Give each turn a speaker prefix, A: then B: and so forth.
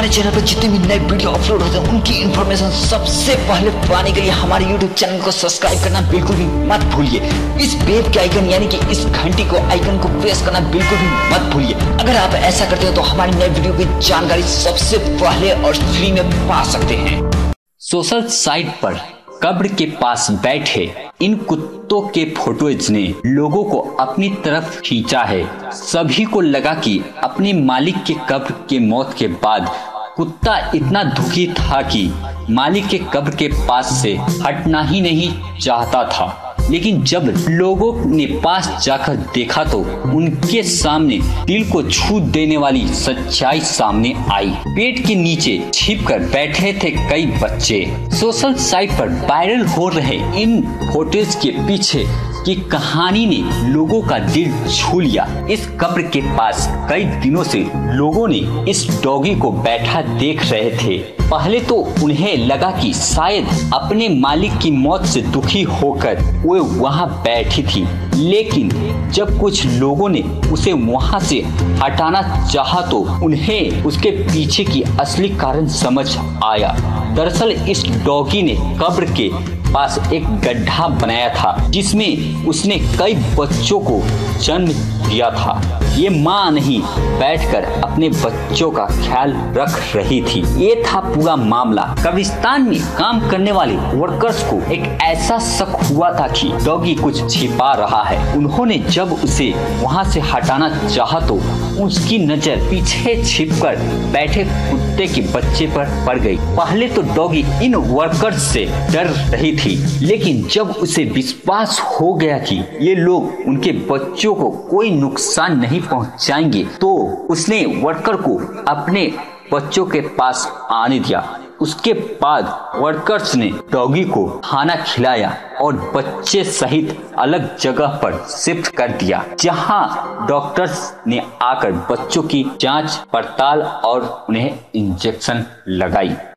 A: हमारे चैनल पर जितने भी नए वीडियो अपलोड होते हैं उनकी इन्फॉर्मेशन सबसे पहले पाने के लिए हमारे यूट्यूब चैनल को सब्सक्राइब करना बिल्कुल भी मत भूलिए। इस बेल के आइकन यानी कि इस घंटी को आइकन को प्रेस करना बिल्कुल भी मत भूलिए। अगर आप ऐसा करते हो तो हमारी नए वीडियो की जानकारी सबसे पहले और फ्री में पा सकते हैं।
B: सोशल साइट पर कब्र के पास बैठे इन कुत्तों के फोटोज ने लोगों को अपनी तरफ खींचा है। सभी को लगा कि अपने मालिक के कब्र के मौत के बाद कुत्ता इतना दुखी था कि मालिक के कब्र के पास से हटना ही नहीं चाहता था। लेकिन जब लोगों ने पास जाकर देखा तो उनके सामने दिल को छू देने वाली सच्चाई सामने आई। पेट के नीचे छिपकर बैठे थे कई बच्चे। सोशल साइट पर वायरल हो रहे इन फोटोज के पीछे की कहानी ने लोगों का दिल छू लिया। इस कब्र के पास कई दिनों से लोगों ने इस डॉगी को बैठा देख रहे थे। पहले तो उन्हें लगा कि शायद अपने मालिक की मौत से दुखी होकर वो वहां बैठी थी, लेकिन जब कुछ लोगों ने उसे वहां से हटाना चाहा तो उन्हें उसके पीछे की असली कारण समझ आया। दरअसल इस डॉगी ने कब्र के पास एक गड्ढा बनाया था जिसमें उसने कई बच्चों को जन्म दिया था। ये माँ नहीं बैठकर अपने बच्चों का ख्याल रख रही थी। ये था पूरा मामला। कब्रिस्तान में काम करने वाले वर्कर्स को एक ऐसा शक हुआ था कि डॉगी कुछ छिपा रहा है। उन्होंने जब उसे वहां से हटाना चाहा तो उसकी नजर पीछे छिपकर बैठे कुत्ते के बच्चे पर पड़ गई। पहले तो डॉगी इन वर्कर्स से डर रही थी, लेकिन जब उसे विश्वास हो गया कि ये लोग उनके बच्चों को कोई नुकसान नहीं पहुंचाएंगे तो उसने वर्कर को अपने बच्चों के पास आने दिया। उसके बाद वर्कर्स ने डॉगी को खाना खिलाया और बच्चे सहित अलग जगह पर शिफ्ट कर दिया, जहां डॉक्टर्स ने आकर बच्चों की जांच पड़ताल और उन्हें इंजेक्शन लगाई।